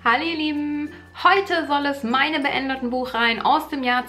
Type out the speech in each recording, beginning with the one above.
Hallo ihr Lieben, heute soll es meine beendeten Buchreihen aus dem Jahr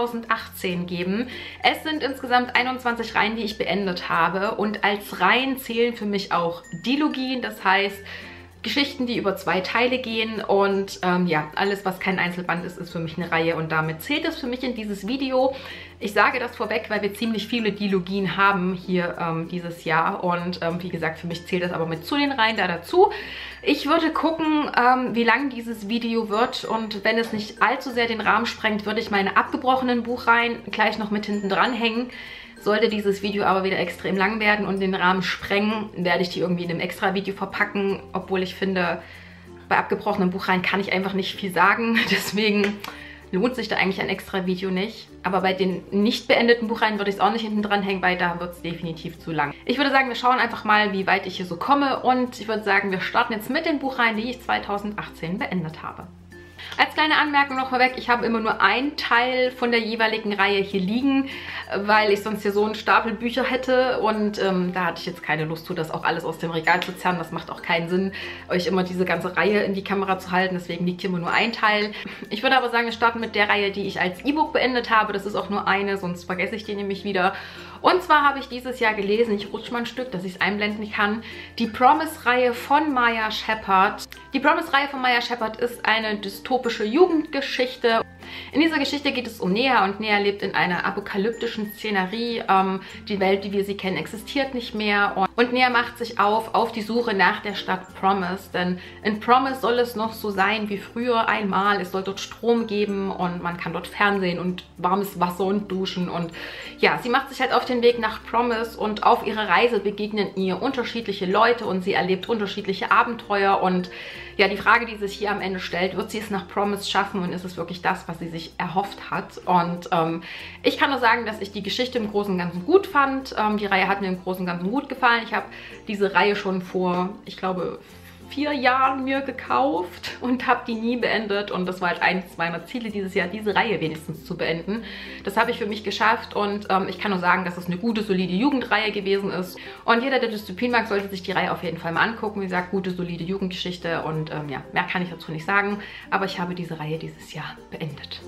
2018 geben. Es sind insgesamt 21 Reihen, die ich beendet habe, und als Reihen zählen für mich auch Dilogien, das heißt Geschichten, die über 2 Teile gehen, und ja, alles, was kein Einzelband ist, ist für mich eine Reihe, und damit zählt es für mich in dieses Video. Ich sage das vorweg, weil wir ziemlich viele Dilogien haben hier dieses Jahr, und wie gesagt, für mich zählt das aber mit zu den Reihen da dazu. Ich würde gucken, wie lang dieses Video wird, und wenn es nicht allzu sehr den Rahmen sprengt, würde ich meine abgebrochenen Buchreihen gleich noch mit hinten dran hängen. Sollte dieses Video aber wieder extrem lang werden und den Rahmen sprengen, werde ich die irgendwie in einem extra Video verpacken, obwohl ich finde, bei abgebrochenen Buchreihen kann ich einfach nicht viel sagen, deswegen lohnt sich da eigentlich ein extra Video nicht. Aber bei den nicht beendeten Buchreihen würde ich es auch nicht hinten dran hängen, weil da wird es definitiv zu lang. Ich würde sagen, wir schauen einfach mal, wie weit ich hier so komme, und ich würde sagen, wir starten jetzt mit den Buchreihen, die ich 2018 beendet habe. Als kleine Anmerkung noch vorweg, ich habe immer nur einen Teil von der jeweiligen Reihe hier liegen, weil ich sonst hier so einen Stapel Bücher hätte, und da hatte ich jetzt keine Lust zu, das auch alles aus dem Regal zu zerren. Das macht auch keinen Sinn, euch immer diese ganze Reihe in die Kamera zu halten, deswegen liegt hier immer nur ein Teil. Ich würde aber sagen, wir starten mit der Reihe, die ich als E-Book beendet habe. Das ist auch nur eine, sonst vergesse ich die nämlich wieder. Und zwar habe ich dieses Jahr gelesen, ich rutsche mal ein Stück, dass ich es einblenden kann, die Promise-Reihe von Maya Shepard. Die Promise-Reihe von Maya Shepard ist eine dystopische Jugendgeschichte. In dieser Geschichte geht es um Nea, und Nea lebt in einer apokalyptischen Szenerie. Die Welt, wie wir sie kennen, existiert nicht mehr. Und Nea macht sich auf die Suche nach der Stadt Promise. Denn in Promise soll es noch so sein wie früher einmal. Es soll dort Strom geben, und man kann dort Fernsehen und warmes Wasser und duschen. Und ja, sie macht sich halt auf den Weg nach Promise, und auf ihrer Reise begegnen ihr unterschiedliche Leute, und sie erlebt unterschiedliche Abenteuer. Und ja, die Frage, die sich hier am Ende stellt, wird sie es nach Promise schaffen, und ist es wirklich das, was sie sich erhofft hat? Und ich kann nur sagen, dass ich die Geschichte im Großen und Ganzen gut fand. Die Reihe hat mir im Großen und Ganzen gut gefallen. Ich habe diese Reihe schon vor, ich glaube, 4 Jahren mir gekauft und habe die nie beendet, und das war halt eines meiner Ziele dieses Jahr, diese Reihe wenigstens zu beenden. Das habe ich für mich geschafft, und ich kann nur sagen, dass es eine gute, solide Jugendreihe gewesen ist, und jeder, der Dystopien mag, sollte sich die Reihe auf jeden Fall mal angucken. Wie gesagt, gute, solide Jugendgeschichte, und ja, mehr kann ich dazu nicht sagen, aber ich habe diese Reihe dieses Jahr beendet.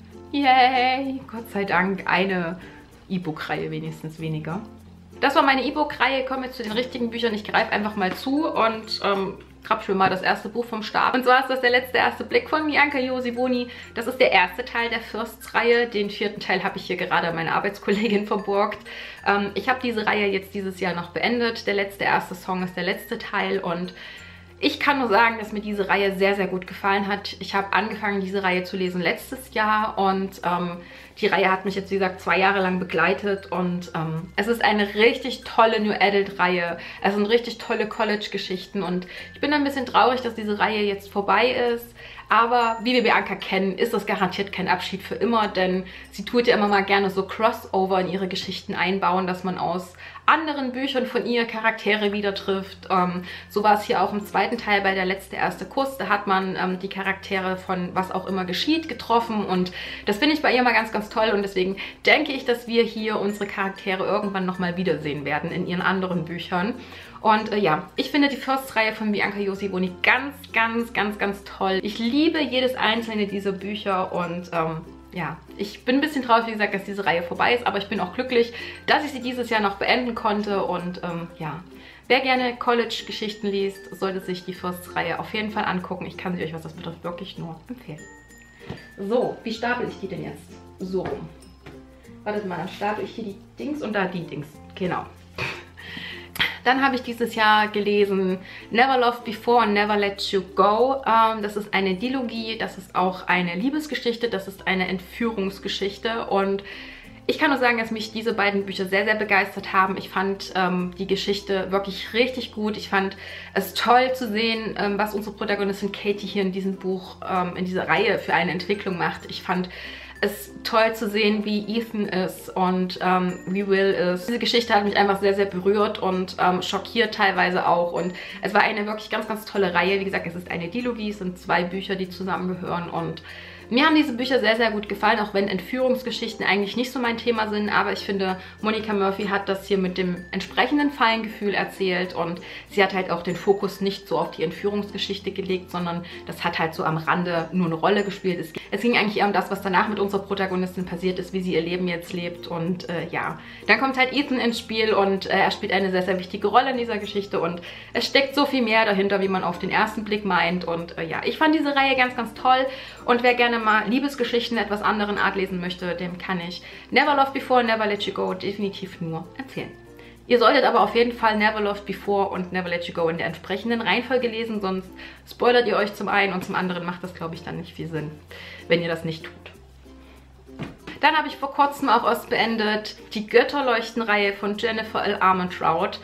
Yay! Gott sei Dank eine E-Book-Reihe wenigstens weniger. Das war meine E-Book-Reihe. Kommen wir zu den richtigen Büchern. Ich greife einfach mal zu und grapsche mal das erste Buch vom Start. Und zwar ist das der letzte erste Blick von Bianca Josie-Boni. Das ist der erste Teil der Firsts-Reihe. Den 4. Teil habe ich hier gerade meine Arbeitskollegin verborgt. Ich habe diese Reihe jetzt dieses Jahr noch beendet. Der letzte erste Song ist der letzte Teil, und ich kann nur sagen, dass mir diese Reihe sehr, sehr gut gefallen hat. Ich habe angefangen, diese Reihe zu lesen letztes Jahr, und die Reihe hat mich jetzt, wie gesagt, 2 Jahre lang begleitet, und es ist eine richtig tolle New Adult Reihe. Es sind richtig tolle College-Geschichten, und ich bin ein bisschen traurig, dass diese Reihe jetzt vorbei ist. Aber wie wir Bianca kennen, ist das garantiert kein Abschied für immer, denn sie tut ja immer mal gerne so Crossover in ihre Geschichten einbauen, dass man aus anderen Büchern von ihr Charaktere wieder trifft. So war es hier auch im 2. Teil bei der letzte erste Kuss. Da hat man die Charaktere von Was auch immer geschieht getroffen, und das finde ich bei ihr mal ganz, ganz toll, und deswegen denke ich, dass wir hier unsere Charaktere irgendwann nochmal wiedersehen werden in ihren anderen Büchern. Und ja, ich finde die First-Reihe von Bianca Josie-Boni ganz, ganz, ganz, ganz toll. Ich liebe jedes einzelne dieser Bücher, und ja, ich bin ein bisschen traurig, wie gesagt, dass diese Reihe vorbei ist, aber ich bin auch glücklich, dass ich sie dieses Jahr noch beenden konnte, und ja, wer gerne College-Geschichten liest, sollte sich die First-Reihe auf jeden Fall angucken. Ich kann sie euch, was das betrifft, wirklich nur empfehlen. So, wie stapel ich die denn jetzt? So rum. Wartet mal, dann stapel ich hier die Dings und da die Dings. Genau. Dann habe ich dieses Jahr gelesen Never Loved Before and Never Let You Go. Das ist eine Dilogie, das ist auch eine Liebesgeschichte, das ist eine Entführungsgeschichte, und ich kann nur sagen, dass mich diese beiden Bücher sehr, sehr begeistert haben. Ich fand die Geschichte wirklich richtig gut. Ich fand es toll zu sehen, was unsere Protagonistin Katie hier in diesem Buch, in dieser Reihe für eine Entwicklung macht. Ich fand Es ist toll zu sehen, wie Ethan ist und wie Will ist. Diese Geschichte hat mich einfach sehr, sehr berührt und schockiert teilweise auch. Und es war eine wirklich ganz, ganz tolle Reihe. Wie gesagt, es ist eine Dilogie, es sind 2 Bücher, die zusammengehören und mir haben diese Bücher sehr, sehr gut gefallen, auch wenn Entführungsgeschichten eigentlich nicht so mein Thema sind. Aber ich finde, Monica Murphy hat das hier mit dem entsprechenden Feingefühl erzählt und sie hat halt auch den Fokus nicht so auf die Entführungsgeschichte gelegt, sondern das hat halt so am Rande nur eine Rolle gespielt. Es ging eigentlich eher um das, was danach mit unserer Protagonistin passiert ist, wie sie ihr Leben jetzt lebt und ja. Dann kommt halt Ethan ins Spiel und er spielt eine sehr, sehr wichtige Rolle in dieser Geschichte und es steckt so viel mehr dahinter, wie man auf den ersten Blick meint und ja, ich fand diese Reihe ganz, ganz toll und wer gerne mal Liebesgeschichten etwas anderen Art lesen möchte, dem kann ich Never Loved Before, Never Let You Go definitiv nur empfehlen. Ihr solltet aber auf jeden Fall Never Loved Before und Never Let You Go in der entsprechenden Reihenfolge lesen, sonst spoilert ihr euch zum einen und zum anderen macht das, glaube ich, dann nicht viel Sinn, wenn ihr das nicht tut. Dann habe ich vor kurzem auch beendet die Götterleuchten-Reihe von Jennifer L. Armentrout.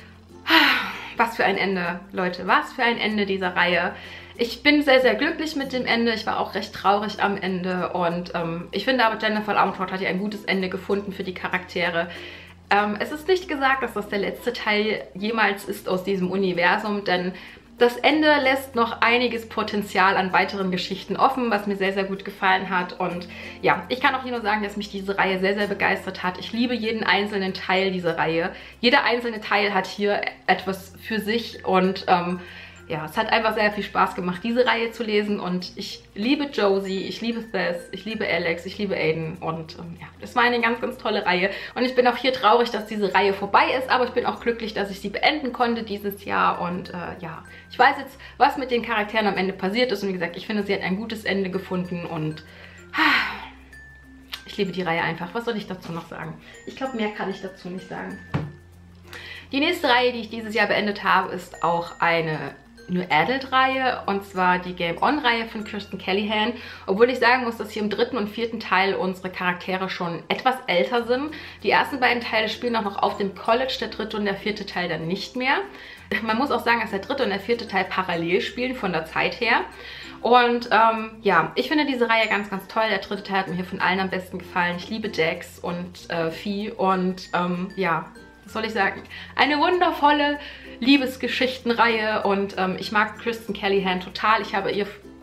Was für ein Ende, Leute, was für ein Ende dieser Reihe. Ich bin sehr, sehr glücklich mit dem Ende. Ich war auch recht traurig am Ende. Und ich finde aber, Jennifer Armentrout hat hier ein gutes Ende gefunden für die Charaktere. Es ist nicht gesagt, dass das der letzte Teil jemals ist aus diesem Universum, denn das Ende lässt noch einiges Potenzial an weiteren Geschichten offen, was mir sehr, sehr gut gefallen hat. Und ja, ich kann auch hier nur sagen, dass mich diese Reihe sehr, sehr begeistert hat. Ich liebe jeden einzelnen Teil dieser Reihe. Jeder einzelne Teil hat hier etwas für sich und ja, es hat einfach sehr viel Spaß gemacht, diese Reihe zu lesen und ich liebe Josie, ich liebe Beth, ich liebe Alex, ich liebe Aiden und ja, das war eine ganz, ganz tolle Reihe und ich bin auch hier traurig, dass diese Reihe vorbei ist, aber ich bin auch glücklich, dass ich sie beenden konnte dieses Jahr und ja, ich weiß jetzt, was mit den Charakteren am Ende passiert ist und wie gesagt, ich finde, sie hat ein gutes Ende gefunden und ich liebe die Reihe einfach. Was soll ich dazu noch sagen? Ich glaube, mehr kann ich dazu nicht sagen. Die nächste Reihe, die ich dieses Jahr beendet habe, ist auch eine New Adult-Reihe und zwar die Game-On-Reihe von Kristen Callihan. Obwohl ich sagen muss, dass hier im 3. und 4. Teil unsere Charaktere schon etwas älter sind. Die ersten beiden Teile spielen auch noch auf dem College, der 3. und der 4. Teil dann nicht mehr. Man muss auch sagen, dass der 3. und der 4. Teil parallel spielen von der Zeit her. Und ja, ich finde diese Reihe ganz, ganz toll. Der 3. Teil hat mir hier von allen am besten gefallen. Ich liebe Jax und Fee und ja, was soll ich sagen? Eine wundervolle Liebesgeschichtenreihe und ich mag Kristen Callihan total. Ich habe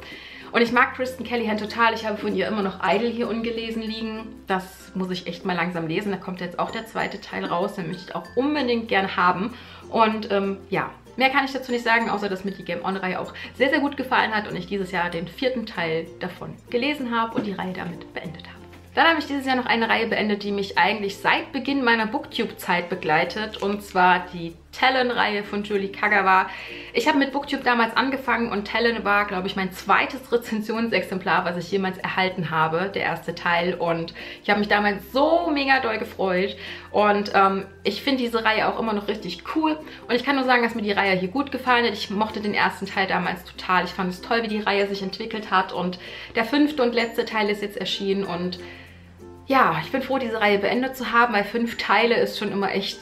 von ihr immer noch Idle hier ungelesen liegen. Das muss ich echt mal langsam lesen. Da kommt jetzt auch der 2. Teil raus. Den möchte ich auch unbedingt gerne haben. Und ja, mehr kann ich dazu nicht sagen, außer dass mir die Game-On-Reihe auch sehr, sehr gut gefallen hat und ich dieses Jahr den 4. Teil davon gelesen habe und die Reihe damit beendet habe. Dann habe ich dieses Jahr noch eine Reihe beendet, die mich eigentlich seit Beginn meiner Booktube-Zeit begleitet. Und zwar die Talon-Reihe von Julie Kagawa. Ich habe mit Booktube damals angefangen und Talon war, glaube ich, mein zweites Rezensionsexemplar, was ich jemals erhalten habe, der erste Teil. Und ich habe mich damals so mega doll gefreut. Und ich finde diese Reihe auch immer noch richtig cool. Und ich kann nur sagen, dass mir die Reihe hier gut gefallen hat. Ich mochte den ersten Teil damals total. Ich fand es toll, wie die Reihe sich entwickelt hat. Und der 5. und letzte Teil ist jetzt erschienen und ja, ich bin froh, diese Reihe beendet zu haben, weil 5 Teile ist schon immer echt,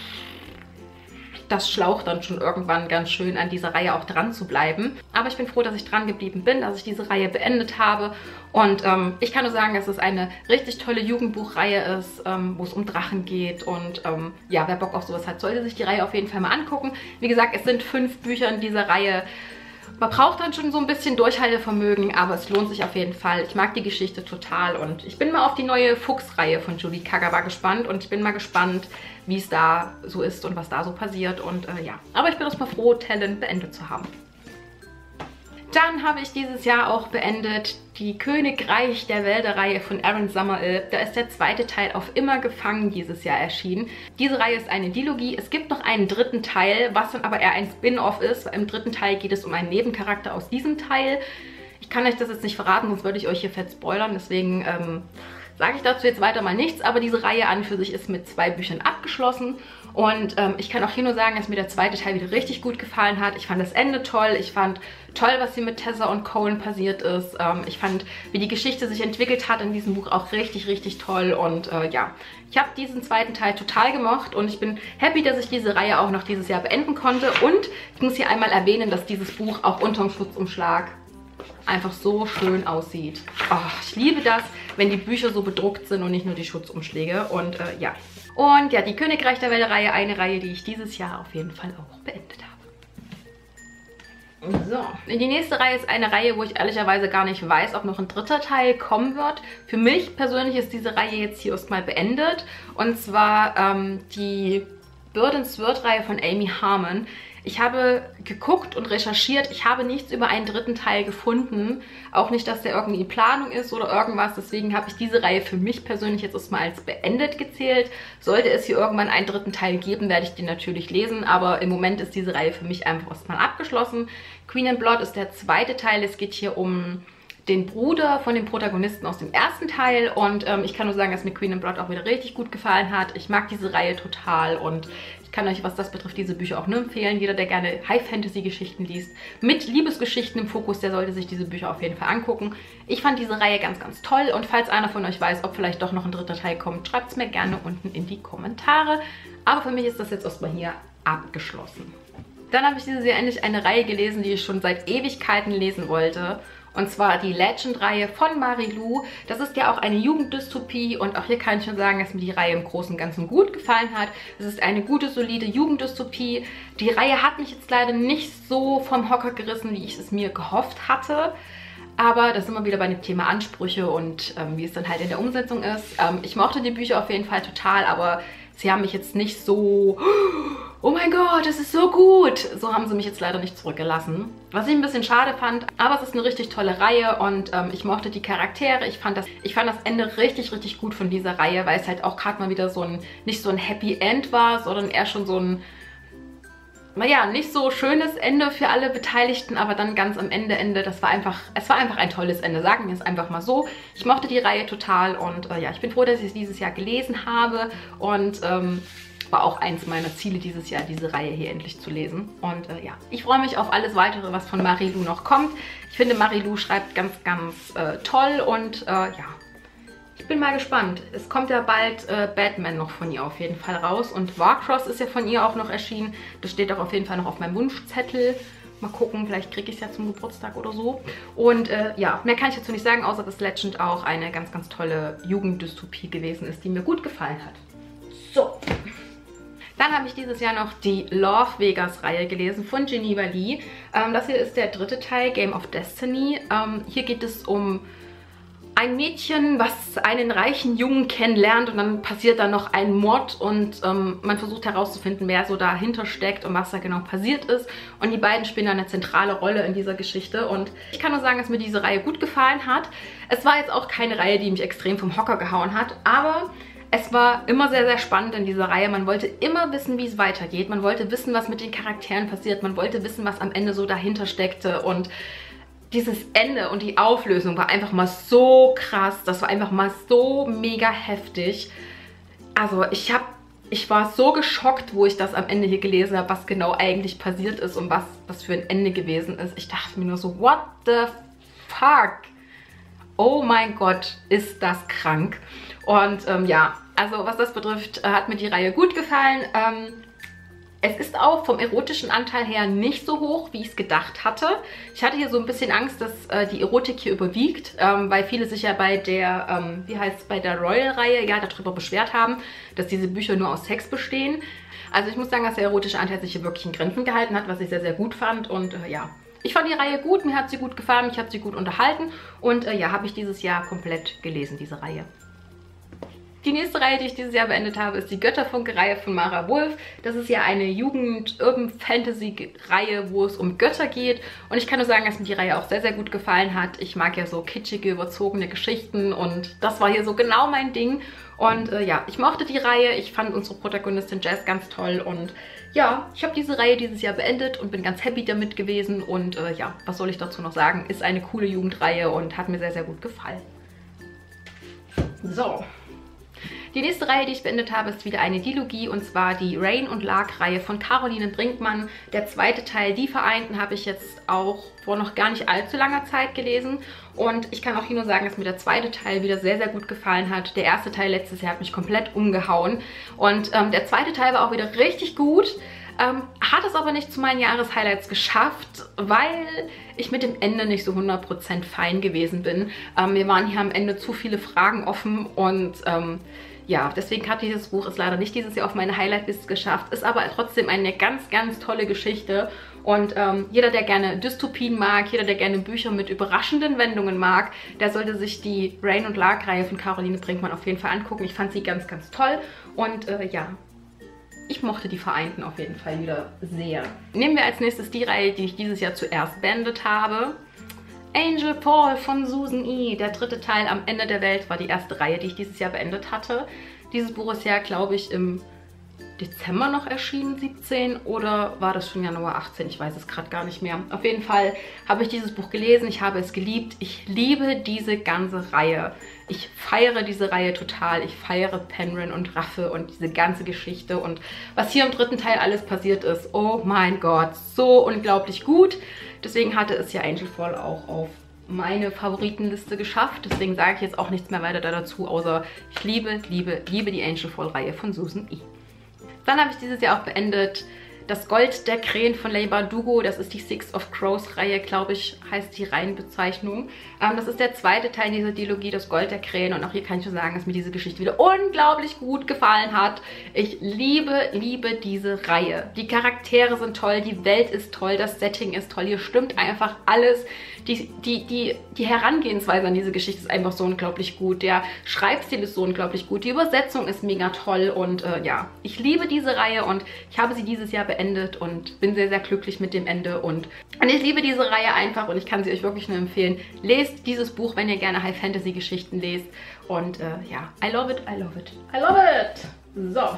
das schlaucht dann schon irgendwann ganz schön, an dieser Reihe auch dran zu bleiben. Aber ich bin froh, dass ich dran geblieben bin, dass ich diese Reihe beendet habe. Und ich kann nur sagen, dass es eine richtig tolle Jugendbuchreihe ist, wo es um Drachen geht. Und ja, wer Bock auf sowas hat, sollte sich die Reihe auf jeden Fall mal angucken. Wie gesagt, es sind 5 Bücher in dieser Reihe. Man braucht dann schon so ein bisschen Durchhaltevermögen, aber es lohnt sich auf jeden Fall. Ich mag die Geschichte total und ich bin mal auf die neue Fuchs-Reihe von Julie Kagawa gespannt und ich bin mal gespannt, wie es da so ist und was da so passiert und ja. Aber ich bin erstmal froh, Talon beendet zu haben. Dann habe ich dieses Jahr auch beendet die Königreich der Wälder-Reihe von Aaron Summerall. Da ist der 2. Teil auf Immer gefangen dieses Jahr erschienen. Diese Reihe ist eine Dilogie. Es gibt noch einen 3. Teil, was dann aber eher ein Spin-off ist. Im 3. Teil geht es um einen Nebencharakter aus diesem Teil. Ich kann euch das jetzt nicht verraten, sonst würde ich euch hier fett spoilern. Deswegen sage ich dazu jetzt weiter mal nichts. Aber diese Reihe an für sich ist mit 2 Büchern abgeschlossen. Und ich kann auch hier nur sagen, dass mir der 2. Teil wieder richtig gut gefallen hat. Ich fand das Ende toll. Ich fand toll, was hier mit Tessa und Cohen passiert ist. Ich fand, wie die Geschichte sich entwickelt hat in diesem Buch auch richtig, richtig toll. Und ja, ich habe diesen 2. Teil total gemocht und ich bin happy, dass ich diese Reihe auch noch dieses Jahr beenden konnte. Und ich muss hier einmal erwähnen, dass dieses Buch auch unterm Schutzumschlag einfach so schön aussieht. Oh, ich liebe das, wenn die Bücher so bedruckt sind und nicht nur die Schutzumschläge. Und ja. Und ja, die Königreich der Welle-Reihe, eine Reihe, die ich dieses Jahr auf jeden Fall auch beendet habe. So, die nächste Reihe ist eine Reihe, wo ich ehrlicherweise gar nicht weiß, ob noch ein dritter Teil kommen wird. Für mich persönlich ist diese Reihe jetzt hier erstmal beendet. Und zwar die Bird and Sword-Reihe von Amy Harmon. Ich habe geguckt und recherchiert, ich habe nichts über einen dritten Teil gefunden. Auch nicht, dass der irgendwie in Planung ist oder irgendwas. Deswegen habe ich diese Reihe für mich persönlich jetzt erstmal als beendet gezählt. Sollte es hier irgendwann einen dritten Teil geben, werde ich den natürlich lesen. Aber im Moment ist diese Reihe für mich einfach erstmal abgeschlossen. Queen and Blood ist der zweite Teil. Es geht hier um den Bruder von dem Protagonisten aus dem ersten Teil. Und ich kann nur sagen, dass mir Queen and Blood auch wieder richtig gut gefallen hat. Ich mag diese Reihe total und ich kann euch, was das betrifft, diese Bücher auch nur empfehlen. Jeder, der gerne High-Fantasy-Geschichten liest, mit Liebesgeschichten im Fokus, der sollte sich diese Bücher auf jeden Fall angucken. Ich fand diese Reihe ganz, ganz toll. Und falls einer von euch weiß, ob vielleicht doch noch ein dritter Teil kommt, schreibt es mir gerne unten in die Kommentare. Aber für mich ist das jetzt erstmal hier abgeschlossen. Dann habe ich dieses Jahr endlich eine Reihe gelesen, die ich schon seit Ewigkeiten lesen wollte. Und zwar die Legend-Reihe von Marie-Lou. Das ist ja auch eine Jugenddystopie und auch hier kann ich schon sagen, dass mir die Reihe im Großen und Ganzen gut gefallen hat. Es ist eine gute, solide Jugenddystopie. Die Reihe hat mich jetzt leider nicht so vom Hocker gerissen, wie ich es mir gehofft hatte. Aber das ist immer wieder bei dem Thema Ansprüche und wie es dann halt in der Umsetzung ist. Ich mochte die Bücher auf jeden Fall total, aber sie haben mich jetzt nicht so... Oh mein Gott, es ist so gut! So haben sie mich jetzt leider nicht zurückgelassen. Was ich ein bisschen schade fand, aber es ist eine richtig tolle Reihe und ich mochte die Charaktere. Ich fand das Ende richtig, richtig gut von dieser Reihe, weil es halt auch gerade mal wieder so ein, nicht so ein Happy End war, sondern eher schon so ein, naja, nicht so schönes Ende für alle Beteiligten, aber dann ganz am Ende, es war einfach ein tolles Ende, sagen wir es einfach mal so. Ich mochte die Reihe total und ja, ich bin froh, dass ich es dieses Jahr gelesen habe und war auch eins meiner Ziele dieses Jahr, diese Reihe hier endlich zu lesen. Und ja, ich freue mich auf alles Weitere, was von Marie-Lou noch kommt. Ich finde, Marie-Lou schreibt ganz, ganz toll und ja, ich bin mal gespannt. Es kommt ja bald Batman noch von ihr auf jeden Fall raus und Warcross ist ja von ihr auch noch erschienen. Das steht auch auf jeden Fall noch auf meinem Wunschzettel. Mal gucken, vielleicht kriege ich es ja zum Geburtstag oder so. Und ja, mehr kann ich dazu nicht sagen, außer dass Legend auch eine ganz, ganz tolle Jugenddystopie gewesen ist, die mir gut gefallen hat. So. Dann habe ich dieses Jahr noch die Love Vegas Reihe gelesen von Geneva Lee. Das hier ist der dritte Teil, Game of Destiny. Hier geht es um ein Mädchen, was einen reichen Jungen kennenlernt und dann passiert da noch ein Mord und man versucht herauszufinden, wer so dahinter steckt und was da genau passiert ist. Und die beiden spielen eine zentrale Rolle in dieser Geschichte und ich kann nur sagen, dass mir diese Reihe gut gefallen hat. Es war jetzt auch keine Reihe, die mich extrem vom Hocker gehauen hat, aber es war immer sehr, sehr spannend in dieser Reihe. Man wollte immer wissen, wie es weitergeht. Man wollte wissen, was mit den Charakteren passiert. Man wollte wissen, was am Ende so dahinter steckte. Und dieses Ende und die Auflösung war einfach mal so krass. Das war einfach mal so mega heftig. Also ich war so geschockt, wo ich das am Ende hier gelesen habe, was genau eigentlich passiert ist und was das für ein Ende gewesen ist. Ich dachte mir nur so, what the fuck? Oh mein Gott, ist das krank. Und ja, also was das betrifft, hat mir die Reihe gut gefallen. Es ist auch vom erotischen Anteil her nicht so hoch, wie ich es gedacht hatte. Ich hatte hier so ein bisschen Angst, dass die Erotik hier überwiegt, weil viele sich ja bei der, bei der Royal-Reihe ja darüber beschwert haben, dass diese Bücher nur aus Sex bestehen. Also ich muss sagen, dass der erotische Anteil sich hier wirklich in Grenzen gehalten hat, was ich sehr, sehr gut fand und ja. Ich fand die Reihe gut, mir hat sie gut gefallen, mich hat sie gut unterhalten und ja, habe ich dieses Jahr komplett gelesen, diese Reihe. Die nächste Reihe, die ich dieses Jahr beendet habe, ist die Götterfunke-Reihe von Mara Wolf. Das ist ja eine Jugend-Urban-Fantasy-Reihe, wo es um Götter geht. Und ich kann nur sagen, dass mir die Reihe auch sehr, sehr gut gefallen hat. Ich mag ja so kitschige, überzogene Geschichten und das war hier so genau mein Ding. Und ja, ich mochte die Reihe. Ich fand unsere Protagonistin Jess ganz toll und ja, ich habe diese Reihe dieses Jahr beendet und bin ganz happy damit gewesen. Und ja, was soll ich dazu noch sagen? Ist eine coole Jugendreihe und hat mir sehr, sehr gut gefallen. So. Die nächste Reihe, die ich beendet habe, ist wieder eine Dilogie und zwar die Rain und Lark-Reihe von Caroline Brinkmann. Der zweite Teil, Die Vereinten, habe ich jetzt auch vor noch gar nicht allzu langer Zeit gelesen und ich kann auch hier nur sagen, dass mir der zweite Teil wieder sehr, sehr gut gefallen hat. Der erste Teil letztes Jahr hat mich komplett umgehauen und der zweite Teil war auch wieder richtig gut. Hat es aber nicht zu meinen Jahreshighlights geschafft, weil ich mit dem Ende nicht so 100% fein gewesen bin. Mir waren hier am Ende zu viele Fragen offen und ja, deswegen hat dieses Buch es leider nicht dieses Jahr auf meine Highlight-Liste geschafft, ist aber trotzdem eine ganz, ganz tolle Geschichte. Und jeder, der gerne Dystopien mag, jeder, der gerne Bücher mit überraschenden Wendungen mag, der sollte sich die Rain und Lark-Reihe von Caroline Brinkmann auf jeden Fall angucken. Ich fand sie ganz, ganz toll und ja, ich mochte die Vereinten auf jeden Fall wieder sehr. Nehmen wir als nächstes die Reihe, die ich dieses Jahr zuerst beendet habe. Angel Fall von Susan E. Der dritte Teil am Ende der Welt war die erste Reihe, die ich dieses Jahr beendet hatte. Dieses Buch ist ja, glaube ich, im Dezember noch erschienen, 17, oder war das schon Januar 18? Ich weiß es gerade gar nicht mehr. Auf jeden Fall habe ich dieses Buch gelesen, ich habe es geliebt. Ich liebe diese ganze Reihe. Ich feiere diese Reihe total. Ich feiere Penryn und Raffe und diese ganze Geschichte und was hier im dritten Teil alles passiert ist. Oh mein Gott, so unglaublich gut. Deswegen hatte es ja Angel Fall auch auf meine Favoritenliste geschafft. Deswegen sage ich jetzt auch nichts mehr weiter dazu, außer ich liebe, liebe, liebe die Angel Fall Reihe von Susan E. Dann habe ich dieses Jahr auch beendet Das Gold der Krähen von Leigh Bardugo. Das ist die Six of Crows Reihe, glaube ich, heißt die Reihenbezeichnung. Das ist der zweite Teil dieser Dilogie, Das Gold der Krähen. Und auch hier kann ich schon sagen, dass mir diese Geschichte wieder unglaublich gut gefallen hat. Ich liebe, liebe diese Reihe. Die Charaktere sind toll, die Welt ist toll, das Setting ist toll. Hier stimmt einfach alles. Die Herangehensweise an diese Geschichte ist einfach so unglaublich gut. Der Schreibstil ist so unglaublich gut. Die Übersetzung ist mega toll. Und ja, ich liebe diese Reihe und ich habe sie dieses Jahr beendet und bin sehr, sehr glücklich mit dem Ende. Und ich liebe diese Reihe einfach und ich kann sie euch wirklich nur empfehlen. Lest dieses Buch, wenn ihr gerne High-Fantasy-Geschichten lest. Und ja, I love it, I love it, I love it. So,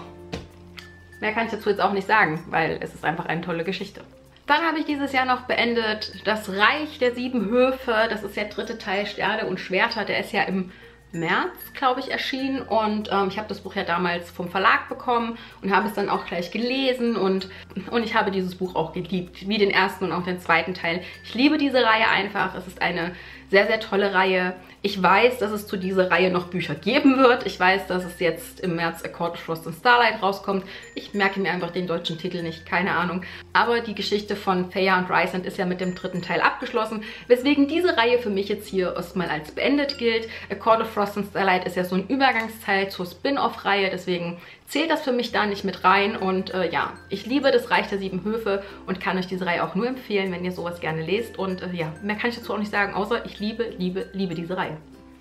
mehr kann ich dazu jetzt auch nicht sagen, weil es ist einfach eine tolle Geschichte. Dann habe ich dieses Jahr noch beendet Das Reich der 7 Höfe. Das ist der dritte Teil, Sterne und Schwerter. Der ist ja im März, glaube ich, erschienen und ich habe das Buch ja damals vom Verlag bekommen und habe es dann auch gleich gelesen und ich habe dieses Buch auch geliebt, wie den ersten und auch den zweiten Teil. Ich liebe diese Reihe einfach, es ist eine sehr, sehr tolle Reihe. Ich weiß, dass es zu dieser Reihe noch Bücher geben wird. Ich weiß, dass es jetzt im März A Court of Frost and Starlight rauskommt. Ich merke mir einfach den deutschen Titel nicht, keine Ahnung. Aber die Geschichte von Feyre und Rhysand ist ja mit dem dritten Teil abgeschlossen, weswegen diese Reihe für mich jetzt hier erstmal als beendet gilt. A Court of Frost and Starlight ist ja so ein Übergangsteil zur Spin-off-Reihe, deswegen zählt das für mich da nicht mit rein. Und ja, ich liebe Das Reich der 7 Höfe und kann euch diese Reihe auch nur empfehlen, wenn ihr sowas gerne lest. Und ja, mehr kann ich dazu auch nicht sagen, außer ich liebe, liebe, liebe diese Reihe.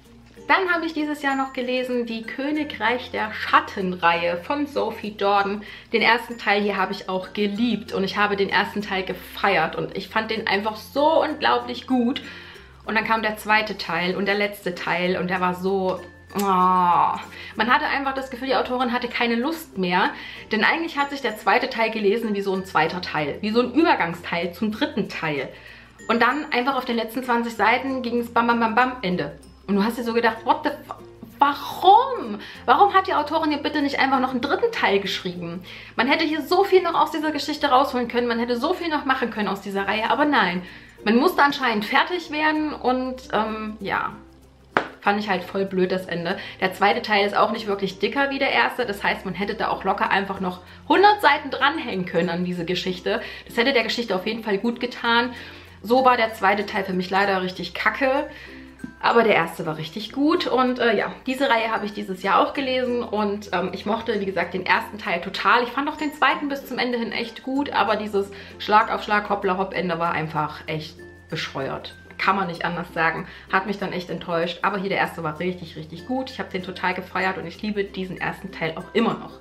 Dann habe ich dieses Jahr noch gelesen die Königreich der Schatten-Reihe von Sophie Jordan. Den ersten Teil hier habe ich auch geliebt und ich habe den ersten Teil gefeiert und ich fand den einfach so unglaublich gut. Und dann kam der zweite Teil und der letzte Teil und der war so... Oh. Man hatte einfach das Gefühl, die Autorin hatte keine Lust mehr, denn eigentlich hat sich der zweite Teil gelesen wie so ein zweiter Teil, wie so ein Übergangsteil zum dritten Teil. Und dann einfach auf den letzten 20 Seiten ging es bam, bam, bam, bam, Ende. Und du hast dir so gedacht, what the fuck? Warum? Warum hat die Autorin hier bitte nicht einfach noch einen dritten Teil geschrieben? Man hätte hier so viel noch aus dieser Geschichte rausholen können, man hätte so viel noch machen können aus dieser Reihe, aber nein. Man musste anscheinend fertig werden und ja, fand ich halt voll blöd das Ende. Der zweite Teil ist auch nicht wirklich dicker wie der erste, das heißt, man hätte da auch locker einfach noch 100 Seiten dranhängen können an diese Geschichte. Das hätte der Geschichte auf jeden Fall gut getan. So war der zweite Teil für mich leider richtig kacke. Aber der erste war richtig gut und ja, diese Reihe habe ich dieses Jahr auch gelesen und ich mochte, wie gesagt, den ersten Teil total. Ich fand auch den zweiten bis zum Ende hin echt gut, aber dieses Schlag auf Schlag, Hoppla Hopp Ende war einfach echt bescheuert. Kann man nicht anders sagen. Hat mich dann echt enttäuscht, aber hier der erste war richtig, richtig gut. Ich habe den total gefeiert und ich liebe diesen ersten Teil auch immer noch.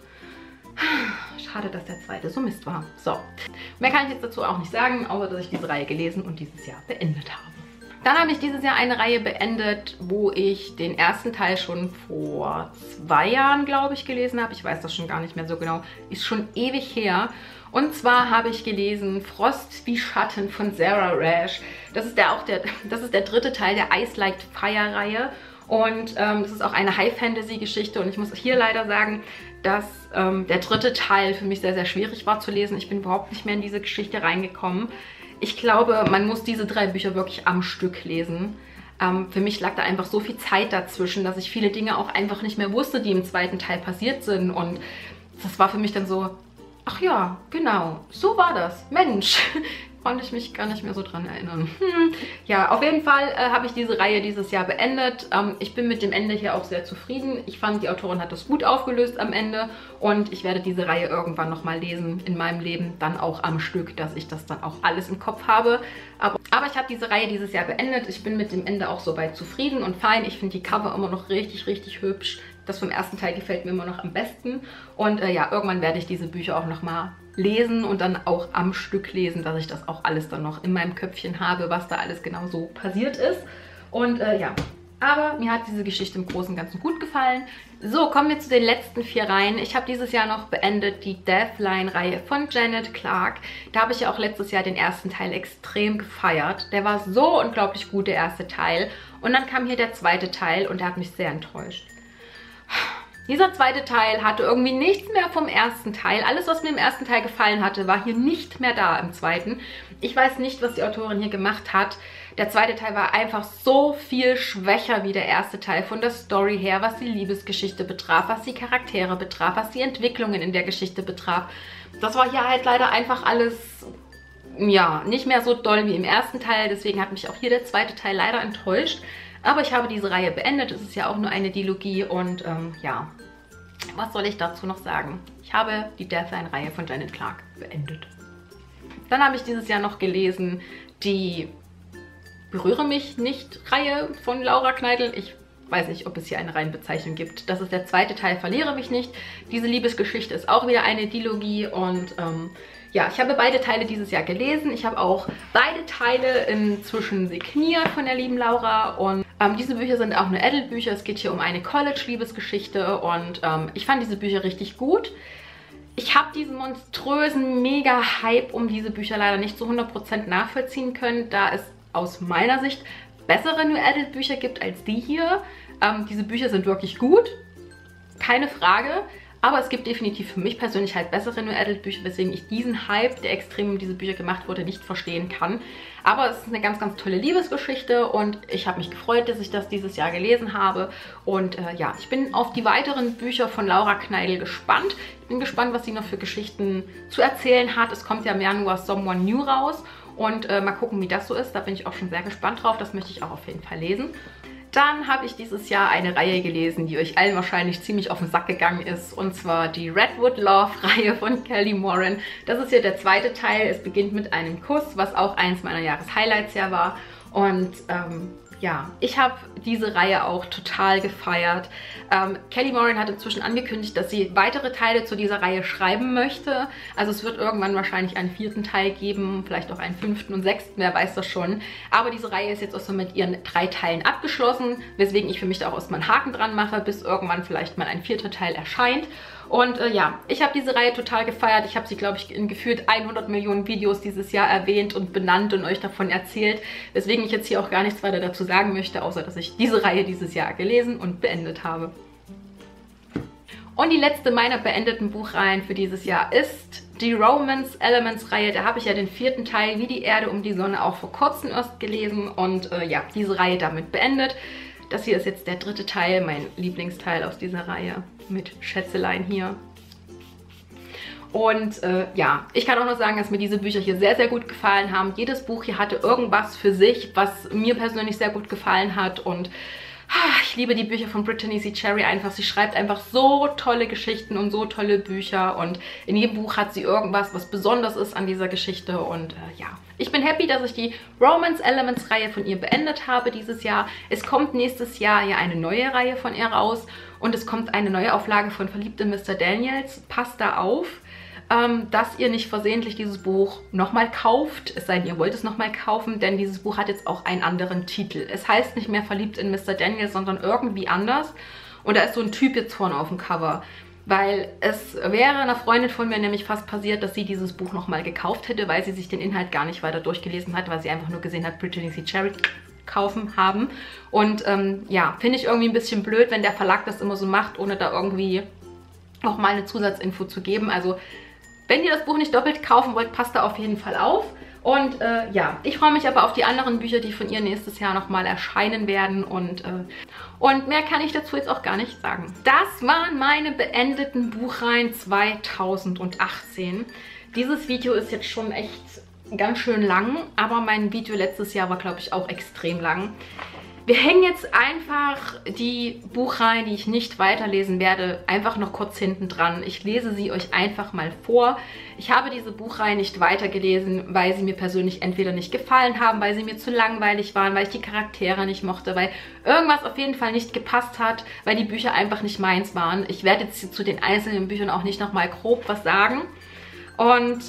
Schade, dass der zweite so Mist war. So, mehr kann ich jetzt dazu auch nicht sagen, außer dass ich diese Reihe gelesen und dieses Jahr beendet habe. Dann habe ich dieses Jahr eine Reihe beendet, wo ich den ersten Teil schon vor 2 Jahren, glaube ich, gelesen habe. Ich weiß das schon gar nicht mehr so genau. Ist schon ewig her. Und zwar habe ich gelesen Frost wie Schatten von Sarah Rash. Das ist der dritte Teil der Ice Like Fire Reihe. Und das ist auch eine High-Fantasy-Geschichte. Und ich muss hier leider sagen, dass der dritte Teil für mich sehr, sehr schwierig war zu lesen. Ich bin überhaupt nicht mehr in diese Geschichte reingekommen. Ich glaube, man muss diese 3 Bücher wirklich am Stück lesen. Für mich lag da einfach so viel Zeit dazwischen, dass ich viele Dinge auch einfach nicht mehr wusste, die im zweiten Teil passiert sind. Und das war für mich dann so, Ach ja, genau, so war das. Mensch, konnte ich mich gar nicht mehr so dran erinnern. Ja, auf jeden Fall habe ich diese Reihe dieses Jahr beendet. Ich bin mit dem Ende hier auch sehr zufrieden. Ich fand, die Autorin hat das gut aufgelöst am Ende und ich werde diese Reihe irgendwann nochmal lesen in meinem Leben, dann auch am Stück, dass ich das dann auch alles im Kopf habe. Aber ich habe diese Reihe dieses Jahr beendet. Ich bin mit dem Ende auch soweit zufrieden und fein. Ich finde die Cover immer noch richtig, richtig hübsch. Das vom ersten Teil gefällt mir immer noch am besten. Und ja, irgendwann werde ich diese Bücher auch nochmal lesen und dann auch am Stück lesen, dass ich das auch alles dann noch in meinem Köpfchen habe, was da alles genau so passiert ist. Und ja, aber mir hat diese Geschichte im Großen und Ganzen gut gefallen. So, kommen wir zu den letzten 4 Reihen. Ich habe dieses Jahr noch beendet die Deathline-Reihe von Janet Clarke. Da habe ich ja auch letztes Jahr den ersten Teil extrem gefeiert. Der war so unglaublich gut, der erste Teil. Und dann kam hier der zweite Teil und der hat mich sehr enttäuscht. Dieser zweite Teil hatte irgendwie nichts mehr vom ersten Teil. Alles, was mir im ersten Teil gefallen hatte, war hier nicht mehr da im zweiten. Ich weiß nicht, was die Autorin hier gemacht hat. Der zweite Teil war einfach so viel schwächer wie der erste Teil von der Story her, was die Liebesgeschichte betraf, was die Charaktere betraf, was die Entwicklungen in der Geschichte betraf. Das war hier halt leider einfach alles, ja, nicht mehr so doll wie im ersten Teil. Deswegen hat mich auch hier der zweite Teil leider enttäuscht. Aber ich habe diese Reihe beendet. Es ist ja auch nur eine Dilogie und ja, was soll ich dazu noch sagen? Ich habe die Deathline-Reihe von Janet Clarke beendet. Dann habe ich dieses Jahr noch gelesen die Berühre mich nicht Reihe von Laura Kneidl. Ich weiß nicht, ob es hier eine Reihenbezeichnung gibt. Das ist der zweite Teil, Verliere mich nicht. Diese Liebesgeschichte ist auch wieder eine Dilogie und ja, ich habe beide Teile dieses Jahr gelesen. Ich habe auch beide Teile inzwischen signiert von der lieben Laura und diese Bücher sind auch nur Adult-Bücher. Es geht hier um eine College-Liebesgeschichte und ich fand diese Bücher richtig gut. Ich habe diesen monströsen Mega-Hype um diese Bücher leider nicht zu 100% nachvollziehen können, da es aus meiner Sicht bessere New Adult Bücher gibt als die hier. Diese Bücher sind wirklich gut, keine Frage. Aber es gibt definitiv für mich persönlich halt bessere New Adult Bücher, weswegen ich diesen Hype, der extrem um diese Bücher gemacht wurde, nicht verstehen kann. Aber es ist eine ganz, ganz tolle Liebesgeschichte und ich habe mich gefreut, dass ich das dieses Jahr gelesen habe. Und ja, ich bin auf die weiteren Bücher von Laura Kneidl gespannt. Ich bin gespannt, was sie noch für Geschichten zu erzählen hat. Es kommt ja im Januar Someone New raus und mal gucken, wie das so ist. Da bin ich auch schon sehr gespannt drauf. Das möchte ich auch auf jeden Fall lesen. Dann habe ich dieses Jahr eine Reihe gelesen, die euch allen wahrscheinlich ziemlich auf den Sack gegangen ist. Und zwar die Redwood Love-Reihe von Kelly Moran. Das ist hier der zweite Teil. Es beginnt mit einem Kuss, was auch eins meiner Jahreshighlights ja war. Und ja, ich habe diese Reihe auch total gefeiert. Kelly Moran hat inzwischen angekündigt, dass sie weitere Teile zu dieser Reihe schreiben möchte. Also es wird irgendwann wahrscheinlich einen 4. Teil geben, vielleicht auch einen 5. und 6., wer weiß das schon. Aber diese Reihe ist jetzt auch so mit ihren 3 Teilen abgeschlossen, weswegen ich für mich da auch erstmal einen Haken dran mache, bis irgendwann vielleicht mal ein 4. Teil erscheint. Und ja, ich habe diese Reihe total gefeiert. Ich habe sie, glaube ich, in gefühlt 100 Millionen Videos dieses Jahr erwähnt und benannt und euch davon erzählt. Weswegen ich jetzt hier auch gar nichts weiter dazu sagen möchte, außer dass ich diese Reihe dieses Jahr gelesen und beendet habe. Und die letzte meiner beendeten Buchreihen für dieses Jahr ist die Romance Elements Reihe. Da habe ich ja den 4. Teil, Wie die Erde um die Sonne, auch vor kurzem erst gelesen und ja, diese Reihe damit beendet. Das hier ist jetzt der 3. Teil, mein Lieblingsteil aus dieser Reihe mit Schätzelein hier. Und ja, ich kann auch nur sagen, dass mir diese Bücher hier sehr, sehr gut gefallen haben. Jedes Buch hier hatte irgendwas für sich, was mir persönlich sehr gut gefallen hat. Und ich liebe die Bücher von Brittany C. Cherry einfach. Sie schreibt einfach so tolle Geschichten und so tolle Bücher. Und in jedem Buch hat sie irgendwas, was besonders ist an dieser Geschichte. Und ja, ich bin happy, dass ich die Romance Elements Reihe von ihr beendet habe dieses Jahr. Es kommt nächstes Jahr ja eine neue Reihe von ihr raus. Und es kommt eine neue Auflage von Verliebt in Mr. Daniels. Passt da auf, dass ihr nicht versehentlich dieses Buch nochmal kauft. Es sei denn, ihr wollt es nochmal kaufen, denn dieses Buch hat jetzt auch einen anderen Titel. Es heißt nicht mehr Verliebt in Mr. Daniels, sondern irgendwie anders. Und da ist so ein Typ jetzt vorne auf dem Cover. Weil es wäre einer Freundin von mir nämlich fast passiert, dass sie dieses Buch nochmal gekauft hätte, weil sie sich den Inhalt gar nicht weiter durchgelesen hat, weil sie einfach nur gesehen hat, Brittany C. Cherry kaufen haben. Und ja, finde ich irgendwie ein bisschen blöd, wenn der Verlag das immer so macht, ohne da irgendwie noch mal eine Zusatzinfo zu geben. Also wenn ihr das Buch nicht doppelt kaufen wollt, passt da auf jeden Fall auf. Und ja, ich freue mich aber auf die anderen Bücher, die von ihr nächstes Jahr nochmal erscheinen werden. Und mehr kann ich dazu jetzt auch gar nicht sagen. Das waren meine beendeten Buchreihen 2018. Dieses Video ist jetzt schon echt ganz schön lang, aber mein Video letztes Jahr war, glaube ich, auch extrem lang. Wir hängen jetzt einfach die Buchreihen, die ich nicht weiterlesen werde, einfach noch kurz hinten dran. Ich lese sie euch einfach mal vor. Ich habe diese Buchreihen nicht weitergelesen, weil sie mir persönlich entweder nicht gefallen haben, weil sie mir zu langweilig waren, weil ich die Charaktere nicht mochte, weil irgendwas auf jeden Fall nicht gepasst hat, weil die Bücher einfach nicht meins waren. Ich werde jetzt zu den einzelnen Büchern auch nicht nochmal grob was sagen. Und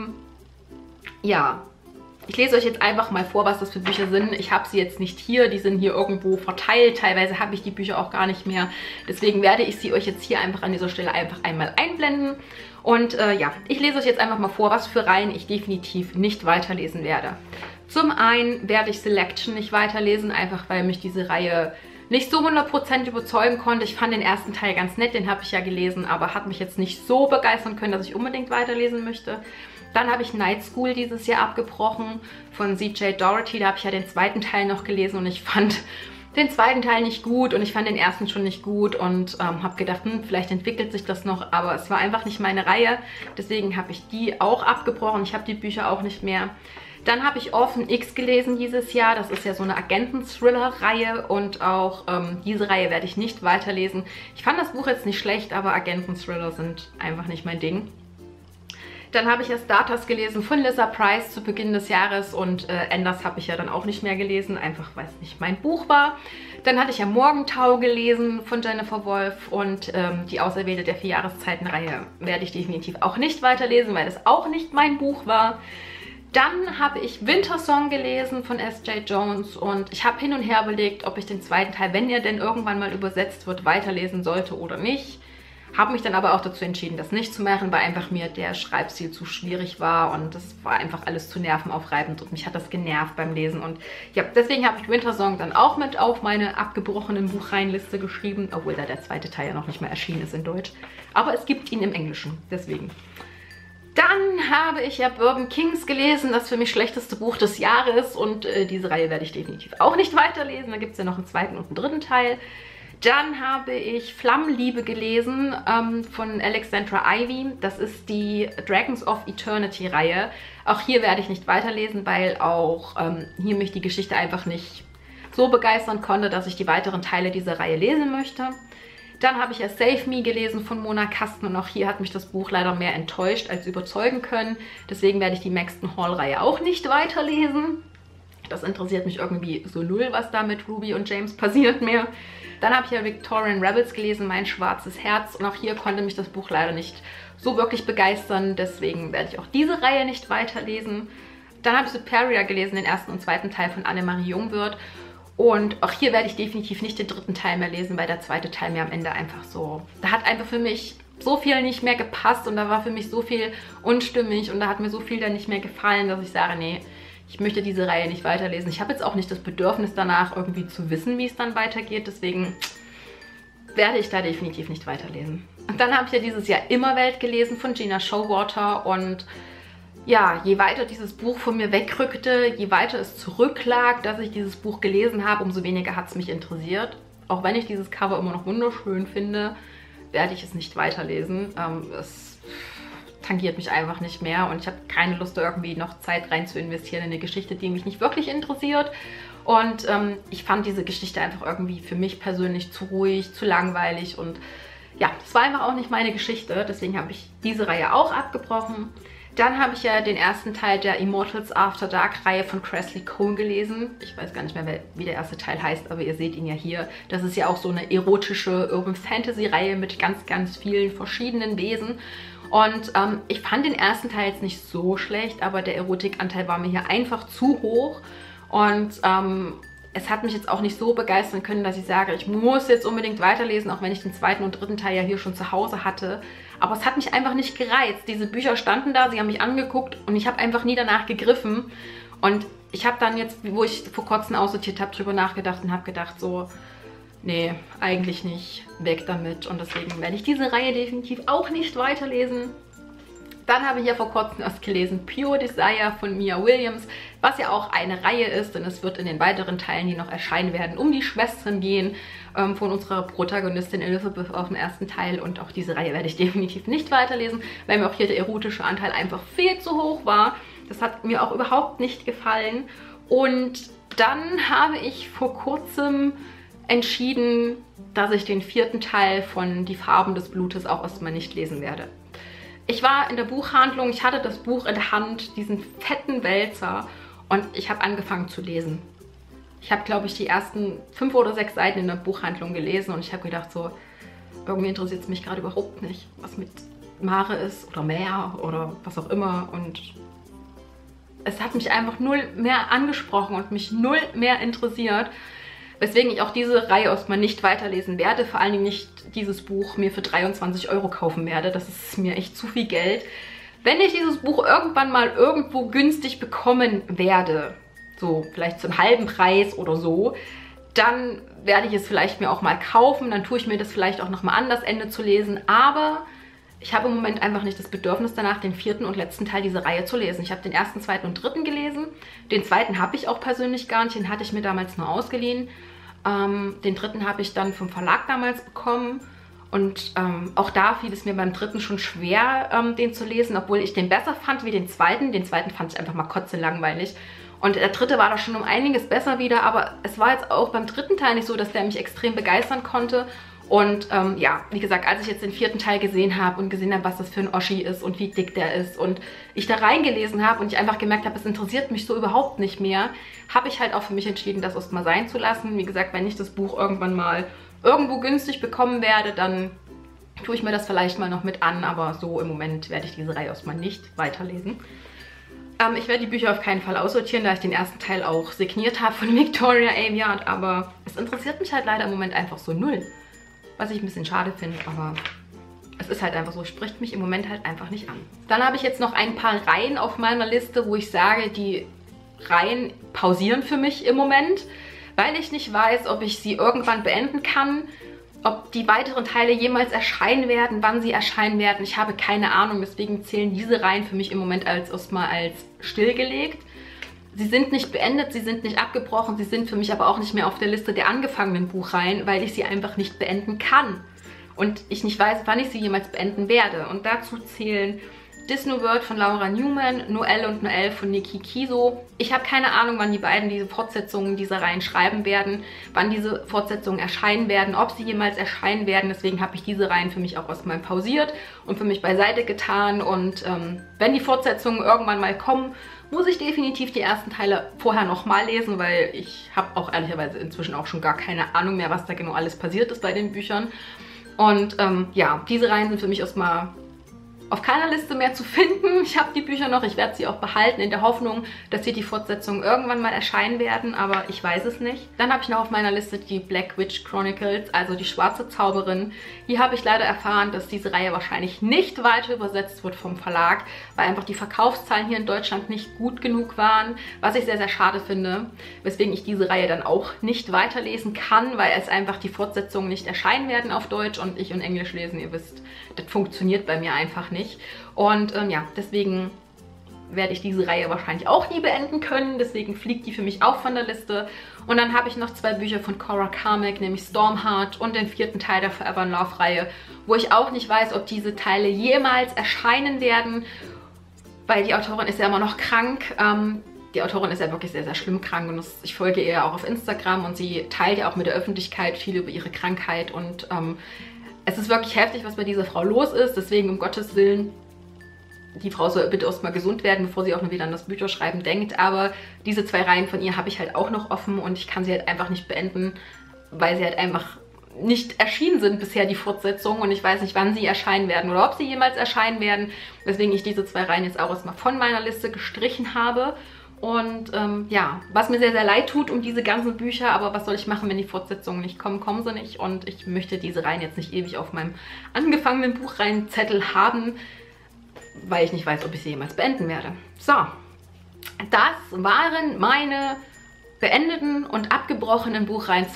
ja, ich lese euch jetzt einfach mal vor, was das für Bücher sind. Ich habe sie jetzt nicht hier, die sind hier irgendwo verteilt. Teilweise habe ich die Bücher auch gar nicht mehr. Deswegen werde ich sie euch jetzt hier einfach an dieser Stelle einfach einmal einblenden. Und ja, ich lese euch jetzt einfach mal vor, was für Reihen ich definitiv nicht weiterlesen werde. Zum einen werde ich Selection nicht weiterlesen, einfach weil mich diese Reihe nicht so 100% überzeugen konnte. Ich fand den ersten Teil ganz nett, den habe ich ja gelesen, aber hat mich jetzt nicht so begeistern können, dass ich unbedingt weiterlesen möchte. Dann habe ich Night School dieses Jahr abgebrochen von C.J. Doherty. Da habe ich ja den zweiten Teil noch gelesen und ich fand den zweiten Teil nicht gut und ich fand den ersten schon nicht gut und habe gedacht, vielleicht entwickelt sich das noch, aber es war einfach nicht meine Reihe. Deswegen habe ich die auch abgebrochen. Ich habe die Bücher auch nicht mehr. Dann habe ich Orphan X gelesen dieses Jahr. Das ist ja so eine Agenten-Thriller-Reihe und auch diese Reihe werde ich nicht weiterlesen. Ich fand das Buch jetzt nicht schlecht, aber Agenten-Thriller sind einfach nicht mein Ding. Dann habe ich ja Stardust gelesen von Lisa Price zu Beginn des Jahres und Enders habe ich ja dann auch nicht mehr gelesen, einfach weil es nicht mein Buch war. Dann hatte ich ja Morgentau gelesen von Jennifer Wolf und die Auserwählte der 4 Jahreszeiten-Reihe werde ich definitiv auch nicht weiterlesen, weil es auch nicht mein Buch war. Dann habe ich Wintersong gelesen von S.J. Jones und ich habe hin und her überlegt, ob ich den zweiten Teil, wenn er denn irgendwann mal übersetzt wird, weiterlesen sollte oder nicht. Habe mich dann aber auch dazu entschieden, das nicht zu machen, weil einfach mir der Schreibstil zu schwierig war und das war einfach alles zu nervenaufreibend und mich hat das genervt beim Lesen. Und ja, deswegen habe ich Wintersong dann auch mit auf meine abgebrochenen Buchreihenliste geschrieben, obwohl da der zweite Teil ja noch nicht mal erschienen ist in Deutsch. Aber es gibt ihn im Englischen, deswegen. Dann habe ich ja Bourbon Kings gelesen, das für mich schlechteste Buch des Jahres und diese Reihe werde ich definitiv auch nicht weiterlesen. Da gibt es ja noch einen zweiten und einen dritten Teil. Dann habe ich Flammenliebe gelesen von Alexandra Ivy. Das ist die Dragons of Eternity Reihe. Auch hier werde ich nicht weiterlesen, weil auch hier mich die Geschichte einfach nicht so begeistern konnte, dass ich die weiteren Teile dieser Reihe lesen möchte. Dann habe ich ja Save Me gelesen von Mona Kasten und auch hier hat mich das Buch leider mehr enttäuscht als überzeugen können. Deswegen werde ich die Maxton Hall Reihe auch nicht weiterlesen. Das interessiert mich irgendwie so null, was da mit Ruby und James passiert mehr. Dann habe ich ja Victorian Rebels gelesen, Mein schwarzes Herz. Und auch hier konnte mich das Buch leider nicht so wirklich begeistern. Deswegen werde ich auch diese Reihe nicht weiterlesen. Dann habe ich Superior gelesen, den ersten und zweiten Teil von Annemarie Jungwirth. Und auch hier werde ich definitiv nicht den dritten Teil mehr lesen, weil der zweite Teil mir am Ende einfach so... Da hat einfach für mich so viel nicht mehr gepasst und da war für mich so viel unstimmig und da hat mir so viel dann nicht mehr gefallen, dass ich sage, nee, ich möchte diese Reihe nicht weiterlesen. Ich habe jetzt auch nicht das Bedürfnis danach, irgendwie zu wissen, wie es dann weitergeht. Deswegen werde ich da definitiv nicht weiterlesen. Und dann habe ich ja dieses Jahr Immerwelt gelesen von Gina Showalter. Und ja, je weiter dieses Buch von mir wegrückte, je weiter es zurücklag, dass ich dieses Buch gelesen habe, umso weniger hat es mich interessiert. Auch wenn ich dieses Cover immer noch wunderschön finde, werde ich es nicht weiterlesen. Es tangiert mich einfach nicht mehr und ich habe keine Lust, da irgendwie noch Zeit rein zu investieren in eine Geschichte, die mich nicht wirklich interessiert. Und ich fand diese Geschichte einfach irgendwie für mich persönlich zu ruhig, zu langweilig und ja, das war einfach auch nicht meine Geschichte. Deswegen habe ich diese Reihe auch abgebrochen. Dann habe ich ja den ersten Teil der Immortals After Dark Reihe von Kresley Cone gelesen. Ich weiß gar nicht mehr, wie der erste Teil heißt, aber ihr seht ihn ja hier. Das ist ja auch so eine erotische Urban Fantasy Reihe mit ganz, ganz vielen verschiedenen Wesen. Und ich fand den ersten Teil jetzt nicht so schlecht, aber der Erotikanteil war mir hier einfach zu hoch. Und es hat mich jetzt auch nicht so begeistern können, dass ich sage, ich muss jetzt unbedingt weiterlesen, auch wenn ich den zweiten und dritten Teil ja hier schon zu Hause hatte. Aber es hat mich einfach nicht gereizt. Diese Bücher standen da, sie haben mich angeguckt und ich habe einfach nie danach gegriffen. Und ich habe dann jetzt, wo ich vor kurzem aussortiert habe, drüber nachgedacht und habe gedacht so, nee, eigentlich nicht, weg damit. Und deswegen werde ich diese Reihe definitiv auch nicht weiterlesen. Dann habe ich ja vor kurzem erst gelesen Pure Desire von Mia Williams, was ja auch eine Reihe ist, denn es wird in den weiteren Teilen, die noch erscheinen werden, um die Schwestern gehen von unserer Protagonistin Elizabeth aus dem ersten Teil. Und auch diese Reihe werde ich definitiv nicht weiterlesen, weil mir auch hier der erotische Anteil einfach viel zu hoch war. Das hat mir auch überhaupt nicht gefallen. Und dann habe ich vor kurzem entschieden, dass ich den 4. Teil von Die Farben des Blutes auch erstmal nicht lesen werde. Ich war in der Buchhandlung, ich hatte das Buch in der Hand, diesen fetten Wälzer, und ich habe angefangen zu lesen. Ich habe, glaube ich, die ersten 5 oder 6 Seiten in der Buchhandlung gelesen und ich habe gedacht so, irgendwie interessiert es mich gerade überhaupt nicht, was mit Mare ist oder Meer oder was auch immer, und es hat mich einfach null mehr angesprochen und mich null mehr interessiert. Weswegen ich auch diese Reihe erstmal nicht weiterlesen werde, vor allen Dingen nicht dieses Buch mir für 23 € kaufen werde. Das ist mir echt zu viel Geld. Wenn ich dieses Buch irgendwann mal irgendwo günstig bekommen werde, so vielleicht zum halben Preis oder so, dann werde ich es vielleicht mir auch mal kaufen. Dann tue ich mir das vielleicht auch nochmal an, das Ende zu lesen. Aber ich habe im Moment einfach nicht das Bedürfnis danach, den 4. und letzten Teil dieser Reihe zu lesen. Ich habe den 1., 2. und 3. gelesen. Den 2. habe ich auch persönlich gar nicht. Den hatte ich mir damals nur ausgeliehen. Den 3. habe ich dann vom Verlag damals bekommen. Und auch da fiel es mir beim 3. schon schwer, den zu lesen, obwohl ich den besser fand wie den 2. Den 2. fand ich einfach mal kotzelangweilig. Und der 3. war da schon um einiges besser wieder. Aber es war jetzt auch beim 3. Teil nicht so, dass der mich extrem begeistern konnte. Und ja, wie gesagt, als ich jetzt den 4. Teil gesehen habe und gesehen habe, was das für ein Oschi ist und wie dick der ist, und ich da reingelesen habe und ich einfach gemerkt habe, es interessiert mich so überhaupt nicht mehr, habe ich halt auch für mich entschieden, das erstmal sein zu lassen. Wie gesagt, wenn ich das Buch irgendwann mal irgendwo günstig bekommen werde, dann tue ich mir das vielleicht mal noch mit an, aber so im Moment werde ich diese Reihe erstmal nicht weiterlesen. Ich werde die Bücher auf keinen Fall aussortieren, da ich den 1. Teil auch signiert habe von Victoria Aveyard, aber es interessiert mich halt leider im Moment einfach so null. Was ich ein bisschen schade finde, aber es ist halt einfach so, spricht mich im Moment halt einfach nicht an. Dann habe ich jetzt noch ein paar Reihen auf meiner Liste, wo ich sage, die Reihen pausieren für mich im Moment, weil ich nicht weiß, ob ich sie irgendwann beenden kann, ob die weiteren Teile jemals erscheinen werden, wann sie erscheinen werden. Ich habe keine Ahnung, deswegen zählen diese Reihen für mich im Moment erstmal als stillgelegt. Sie sind nicht beendet, sie sind nicht abgebrochen, sie sind für mich aber auch nicht mehr auf der Liste der angefangenen Buchreihen, weil ich sie einfach nicht beenden kann. Und ich nicht weiß, wann ich sie jemals beenden werde. Und dazu zählen Disney World von Laura Newman, Noelle und Noelle von Nikki Kiso. Ich habe keine Ahnung, wann die beiden diese Fortsetzungen dieser Reihen schreiben werden, wann diese Fortsetzungen erscheinen werden, ob sie jemals erscheinen werden. Deswegen habe ich diese Reihen für mich auch erstmal pausiert und für mich beiseite getan. Und wenn die Fortsetzungen irgendwann mal kommen, muss ich definitiv die ersten Teile vorher nochmal lesen, weil ich habe auch ehrlicherweise inzwischen auch schon gar keine Ahnung mehr, was da genau alles passiert ist bei den Büchern. Und ja, diese Reihen sind für mich erstmal auf keiner Liste mehr zu finden. Ich habe die Bücher noch, ich werde sie auch behalten, in der Hoffnung, dass hier die Fortsetzungen irgendwann mal erscheinen werden, aber ich weiß es nicht. Dann habe ich noch auf meiner Liste die Black Witch Chronicles, also die schwarze Zauberin. Hier habe ich leider erfahren, dass diese Reihe wahrscheinlich nicht weiter übersetzt wird vom Verlag, weil einfach die Verkaufszahlen hier in Deutschland nicht gut genug waren, was ich sehr, sehr schade finde, weswegen ich diese Reihe dann auch nicht weiterlesen kann, weil es einfach die Fortsetzungen nicht erscheinen werden auf Deutsch und ich und Englisch lesen, ihr wisst, das funktioniert bei mir einfach nicht. Und ja, deswegen werde ich diese Reihe wahrscheinlich auch nie beenden können. Deswegen fliegt die für mich auch von der Liste. Und dann habe ich noch 2 Bücher von Cora Carmack, nämlich Stormheart und den 4. Teil der Forever in Love Reihe, wo ich auch nicht weiß, ob diese Teile jemals erscheinen werden, weil die Autorin ist ja immer noch krank. Die Autorin ist ja wirklich sehr, sehr schlimm krank und ich folge ihr auch auf Instagram und sie teilt ja auch mit der Öffentlichkeit viel über ihre Krankheit und es ist wirklich heftig, was bei dieser Frau los ist. Deswegen, um Gottes Willen, die Frau soll bitte erstmal gesund werden, bevor sie auch nur wieder an das Bücherschreiben denkt. Aber diese 2 Reihen von ihr habe ich halt auch noch offen und ich kann sie halt einfach nicht beenden, weil sie halt einfach nicht erschienen sind bisher, die Fortsetzungen. Und ich weiß nicht, wann sie erscheinen werden oder ob sie jemals erscheinen werden. Weswegen ich diese 2 Reihen jetzt auch erstmal von meiner Liste gestrichen habe. Und ja, was mir sehr, sehr leid tut um diese ganzen Bücher, aber was soll ich machen, wenn die Fortsetzungen nicht kommen, kommen sie nicht. Und ich möchte diese Reihen jetzt nicht ewig auf meinem angefangenen Buchreihenzettel haben, weil ich nicht weiß, ob ich sie jemals beenden werde. So, das waren meine beendeten und abgebrochenen Buchreihen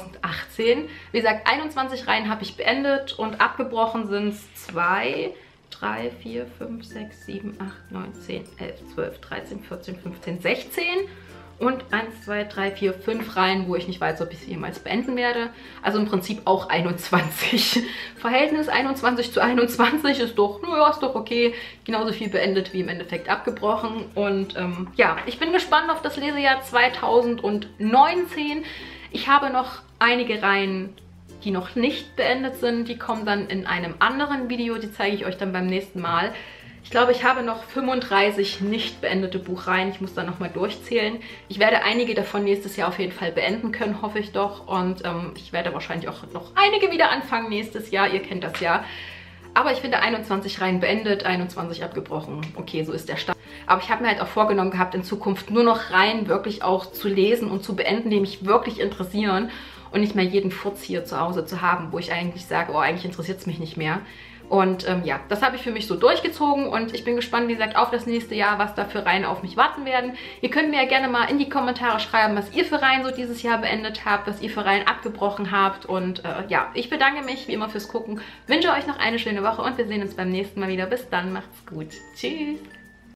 2018. Wie gesagt, 21 Reihen habe ich beendet und abgebrochen sind es 2, 3, 4, 5, 6, 7, 8, 9, 10, 11, 12, 13, 14, 15, 16 und 1, 2, 3, 4, 5 Reihen, wo ich nicht weiß, ob ich sie jemals beenden werde. Also im Prinzip auch 21. Verhältnis 21 zu 21 ist doch, naja, ist doch okay. Genauso viel beendet wie im Endeffekt abgebrochen. Und ja, ich bin gespannt auf das Lesejahr 2019. Ich habe noch einige Reihen, die noch nicht beendet sind. Die kommen dann in einem anderen Video. Die zeige ich euch dann beim nächsten Mal. Ich glaube, ich habe noch 35 nicht beendete Buchreihen. Ich muss dann nochmal durchzählen. Ich werde einige davon nächstes Jahr auf jeden Fall beenden können, hoffe ich doch. Und ich werde wahrscheinlich auch noch einige wieder anfangen nächstes Jahr. Ihr kennt das ja. Aber ich finde 21 Reihen beendet, 21 abgebrochen. Okay, so ist der Stand. Aber ich habe mir halt auch vorgenommen gehabt, in Zukunft nur noch Reihen wirklich auch zu lesen und zu beenden, die mich wirklich interessieren. Und nicht mehr jeden Furz hier zu Hause zu haben, wo ich eigentlich sage, oh, eigentlich interessiert es mich nicht mehr. Und ja, das habe ich für mich so durchgezogen und ich bin gespannt, wie gesagt, auf das nächste Jahr, was da für Reihen auf mich warten werden. Ihr könnt mir ja gerne mal in die Kommentare schreiben, was ihr für Reihen so dieses Jahr beendet habt, was ihr für Reihen abgebrochen habt. Und ja, ich bedanke mich wie immer fürs Gucken, wünsche euch noch eine schöne Woche und wir sehen uns beim nächsten Mal wieder. Bis dann, macht's gut. Tschüss!